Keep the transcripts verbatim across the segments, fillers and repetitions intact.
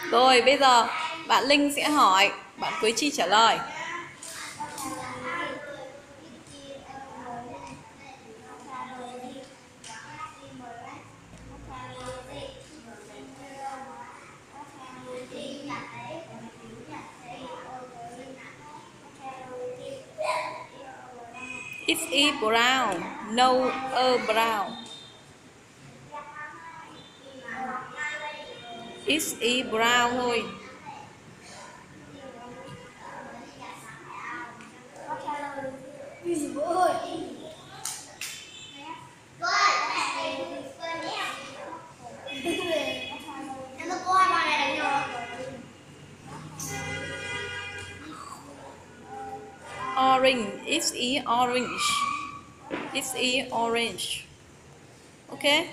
Rồi bây giờ bạn Linh sẽ hỏi, bạn Quế Chi trả lời. It's a brown. No a brown. It's a brown thôi. Orange. It's a orange. It's a orange. Okay?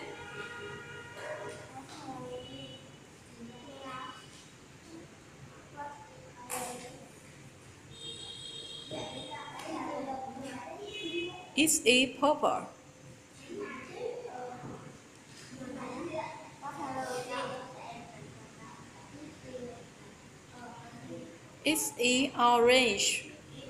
It's a purple. It's a orange.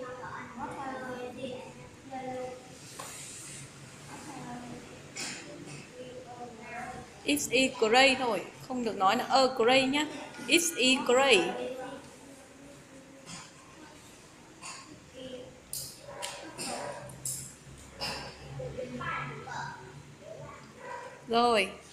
It's a gray thôi, không được nói là a gray nhá. It's a gray. Rồi.